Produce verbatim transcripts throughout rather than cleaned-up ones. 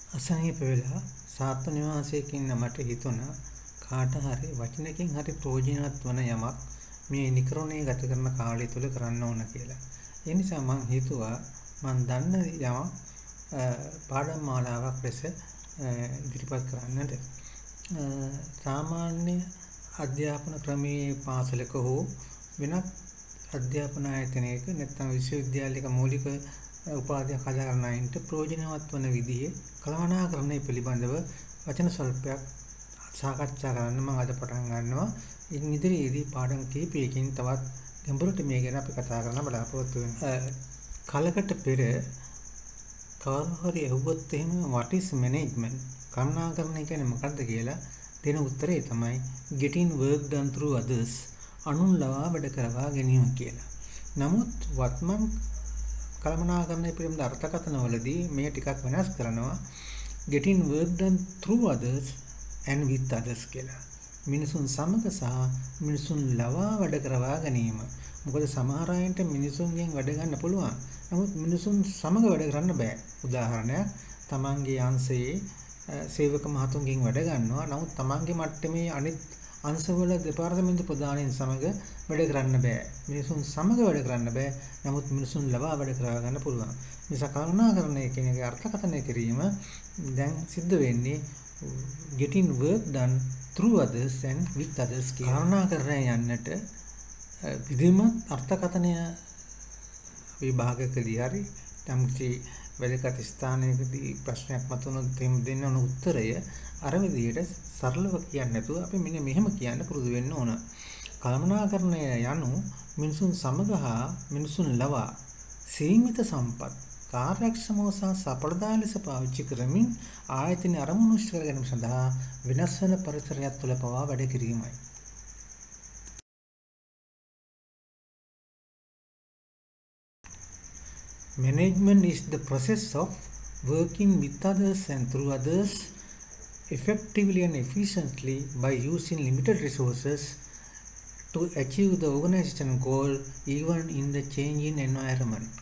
අසනීප වෙලා සාත්තු නිවාසයක ඉන්න මට හිතුණා කාට හරි වචනකින් හරි ප්‍රයෝජනවත් වන යමක් මේ නිකරුණේ ගත කරන කාලය තුල කරන්න ඕන කියලා. ඒ නිසා මම හිතුවා මම දන්න යමක් පාඩම් මාලාවක් ලෙස ඉදිරිපත් කරන්නට. සාමාන්‍ය අධ්‍යාපන ක්‍රමයේ පාසලක හෝ වෙනත් අධ්‍යාපන ආයතනයක නැත්නම් විශ්වවිද්‍යාලයක මූලික උපාධියක් හදාගන්න අයින්ට ප්‍රයෝජනවත් වන විදිහේ කළමනාකරණය පිළිබඳව වචන ස්වල්පයක් සාකච්ඡා කරන්න මම අද පටන් ගන්නවා. ඉන් ඉදිරියේදී පාඩම් කිහිපයකින් තවත් ගැඹුරට මේ ගැන අපි කතා කරන්න බලාපොරොත්තු වෙනවා. කලකට පෙර කවුරු හරි අහුවොත් එහෙම what is management? කළමනාකරණය කියන්නේ මොකක්ද කියලා දෙන උත්තරේ තමයි getting work done through others. අනුන් ලවා වැඩ කරවා ගැනීම කියලා. නමුත් වත්මන් කළමනාකරණය පිළිබඳ අර්ථකථනවලදී මේ ටිකක් වෙනස් කරනවා getting work done through others and with others කියලා. මිනිසුන් සමග සහ මිනිසුන් ලවා වැඩ කරවා ගැනීම. මොකද සමහර අයට මිනිසුන්ගෙන් වැඩ ගන්න පුළුවන්. නමුත් මිනිසුන් සමග වැඩ කරන්න බෑ. උදාහරණයක් තමන්ගේ අංශයේ සේවක මහතුන්ගෙන් වැඩ ගන්නවා. නමුත් තමන්ගේ මට්ටමේ අනිත් අංශවල දෙපාර්තමේන්තු ප්‍රධානීන් සමග වැඩ කරන්න බෑ. මිනිසුන් සමග වැඩ කරන්න බෑ. නමුත් මිනිසුන් ලවා වැඩ කරවා ගන්න පුළුවන්. නිසා කළමනාකරණය කියන එකේ අර්ථකථනය කිරීම දැන් සිද්ධ වෙන්නේ getting work done through others and with others කියන කළමනාකරණය යන්නට විධිමත් අර්ථකථනය විභාගකදී හරි තමකි වැදගත් ස්ථානයකදී ප්‍රශ්නයක් මතුනොත් එහෙම දෙන්න ඕන උත්තරය අර විදිහට සරලව කියන්නේ නැතුව අපි මෙන්න මෙහෙම කියන්න පුරුදු වෙන්න ඕන. කළමනාකරණය යනු මිනිසුන් සමග හා මිනිසුන් ලවා සීමිත සම්පත් කාර්යක්ෂමව සහ සඵලතාව ලෙස පාවිච්චි කරමින් ආයතන අරමුණු ඉෂ්ට කර ගැනීම සඳහා වෙනස් වන පරිසරයක් තුළ පවා වැඩ කිරීමයි. Management is the process of working with others and through others effectively and efficiently by using limited resources to achieve the organizational goal even in the changing environment.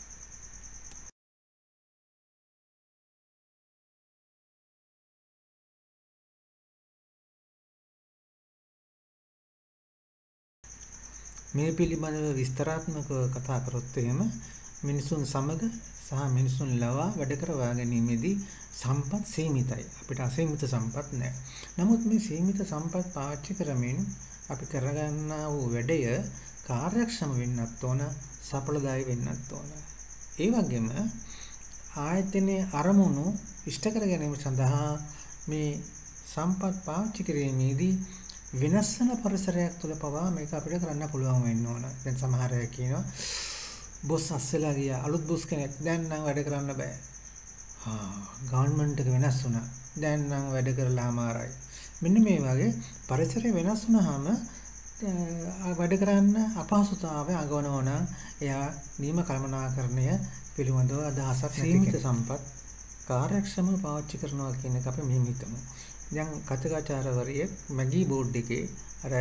මේ පිළිබඳව විස්තරාත්මකව කතා කරොත් එහෙම මිනිසුන් සමග සහ මිනිසුන් ලවා වැඩ කරවා ගැනීමේදී සම්පත් සීමිතයි. අපිට අසීමිත සම්පත් නැහැ. නමුත් මේ සීමිත සම්පත් පාවිච්චි කරමින් අපි කරගන්නා වූ වැඩය කාර්යක්ෂම වෙන්නත් ඕන, සඵලදායී වෙන්නත් ඕන. ඒ වගේම ආයතනයේ අරමුණු ඉෂ්ට කර ගැනීම සඳහා මේ සම්පත් පාවිච්චි කිරීමේදී වෙනස් වෙන පරිසරයක් තුළ පවා මේක අපිට කරන්න පුළුවන් වෙන්න ඕන. දැන් සමහර අය කියනවා බොස් අස්සලා ගියා අලුත් බොස් කෙනෙක් දැන් නම් වැඩ කරන්න බෑ. හා ගවර්න්මන්ට් එක වෙනස් වුණා. දැන් නම් වැඩ කරලා අමාරයි. මෙන්න මේ වගේ පරිසරය වෙනස් වුණාම වැඩ කරන්න අපහසුතාවය අගවනවා නම් එයා නියම කළමනාකරණය පිළිබඳව අදහසක් නැති සම්පත් කාර්යක්ෂමව පාවිච්චි කරනවා කියන එක අපි මෙහෙම හිතමු. දැන් කතිකාචාර්යවරියෙක් මැගී බෝඩ් එකේ අර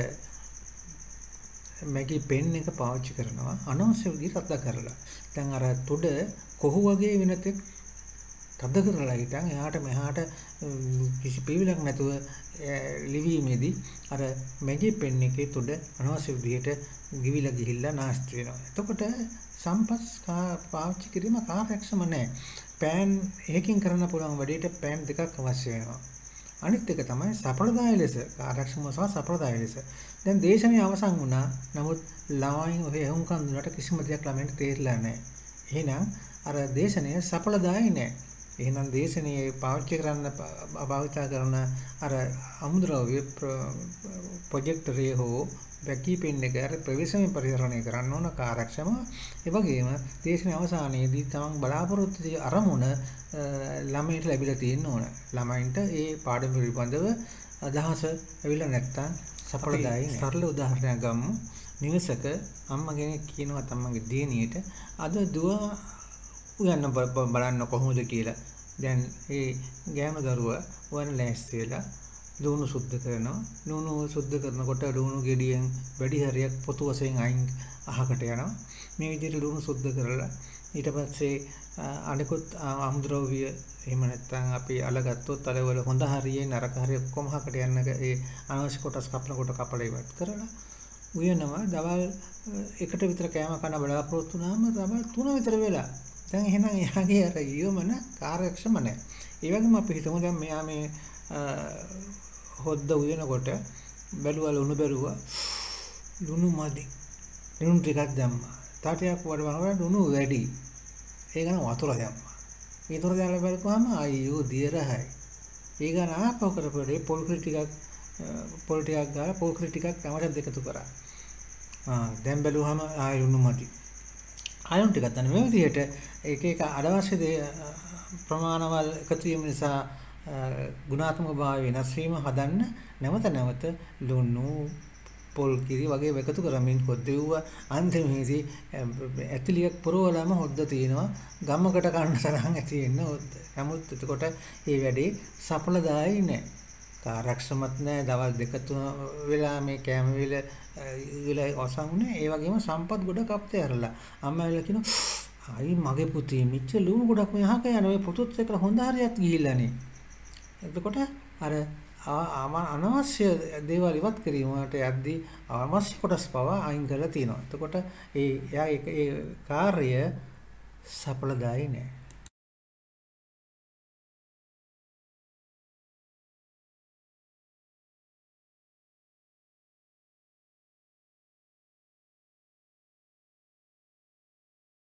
මැගී පෙන් එක පාවිච්චි කරනවා අනවශ්‍ය විදිහට අත්දා කරලා. දැන් අර තුඩ කොහු වගේ වෙනතෙක් තද කරලා හිටන් එහාට මෙහාට කිසි පිළිලක් නැතුව ලිවීමේදී අර මැගී පෙන් එකේ තුඩ අනවශ්‍ය විදිහට ගිවිලා ගිහිල්ලා නාස්ති වෙනවා. එතකොට සම්පස් පාවිච්චි කිරීම කාර්යක්ෂම නැහැ. පෑන් එකකින් කරන්න පුළුවන් වැඩේට පෑන් දෙකක් අවශ්‍ය වෙනවා. අනිත් එක තමයි සඵලදායී ලෙස කාර්යක්ෂමව සහ සඵලදායී ලෙස. දැන් දේශනේ අවසන් වුණා. නමුත් ළමයින් ඔය එහුම්කන් දුන්නට කිසිම දෙයක් ළමයින්ට තේරිලා නැහැ. එහෙනම් අර දේශනය සඵලදායී නැහැ. එහෙනම් දේශනේ පාවිච්චි කරන්න භාවිතා කරන අර අමුද්‍රව්‍ය ප්‍රොජෙක්ටරේ හෝ වැකී පෙන් එක අර ප්‍රවේශමෙන් පරිහරණය කරන්න ඕන කාර්යක්ෂම. ඒ වගේම දේශනේ අවසානයේදී තමන් බලාපොරොත්තු වෙන අරමුණ ළමයින්ට ලැබිලා තියෙන්න ඕන. ළමයින්ට ඒ පාඩම පිළිබඳව අදහස ඇවිල්ලා නැත්තම් සඵලදායී නෑ. සරල උදාහරණයක් ගමු. නිවසක අම්මා කෙනෙක් කියනවා තමන්ගේ දියණියට අද දුව උයන්න බලන්න කොහොමද කියලා. දැන් ඒ ගෑම දරුවා උයන්න ලෑස්ති වෙලා ලුණු සුද්ධ කරනවා. ලුණු සුද්ධ කරනකොට ලුණු ගෙඩියෙන් වැඩි හරියක් පොතු වශයෙන් අයින් අහකට යනවා. මේ විදිහට ලුණු සුද්ධ කරලා ඊට පස්සේ අනිකුත් අමුද්‍රව්‍ය එහෙම නැත්නම් අපි අලගත්තොත් අලවල හොඳ හරියේ නරක හරිය ඔක්කොම හකට යන ඒ අනවශ්‍ය කොටස් කපන කොට කපලා ඉවත් කරලා උයනවා. දවල් එකට විතර කෑම කන බලාපොරොත්තු වුණාම දවල් තුන විතර වෙලා. දැන් එහෙනම් එයාගේ අර ඊයමන කාර්යක්ෂම නැහැ. ඒ වගේම අපි හිතමු දැන් මෙයා මේ හොද්ද උයනකොට බැලුවා ලුණු බැලුවා ලුණු මදි. ලුණු ටිකක් දැම්මා. තාටියක් වඩවනවා ලුණු වැඩි. ඒක නම් වතුර දැම්මා. වතුර දාලා බලපුවාම අයියෝ දියරහයි. ඒක නාපව කරපොඩේ පොල් කිරි ටිකක් පොල් ටිකක් ගාලා පොල් කිරි ටිකක් තමයි දෙකතු කරා. ආ දැන් බැලුවාම ආයෙ ලුණු මදි. ආයුන් ටිකක් ගන්න මේ විදිහට එක එක අඩවශ්‍ය දේ ප්‍රමාණවල එකතු වීම නිසා ගුණාත්මක භාවය වෙනස් වීම හදන්න නැවත නැවත ලුණු පොල් කිරි වගේ එකතු කරමින් හොද්දෙව්වා. අන්තිමේදී ඇතිලියක් පුරවලම හොද්ද තියෙනවා. ගම්මකට කන්න තරම් ඇති වෙන්න හොද්ද. නමුත් එතකොට මේ වැඩේ සඵලදායී නෑ. කාර්යක්ෂමත් නෑ. දවල් දෙක තුන වෙලා මේ කැම වේල වෙලා ඔසංුනේ. ඒ වගේම සම්පත් ගොඩක් අපතේ ඇරලා. අම්මා වෙලා කියනවා අයි මගේ පුතේ මෙච්ච ලුණු ගොඩක් මෙහාක යන මේ පුතුත් එක්ක හොඳ හරියක් ගිහිල්ලානේ. එතකොට අර අනවශ්‍ය දේවල් ඉවත් කිරීමට යද්දී අවශ්‍ය කොටස් පවා අයින් කරලා තියෙනවා. එතකොට ඒ එයා ඒ කාර්යය සඵලදායී නෑ.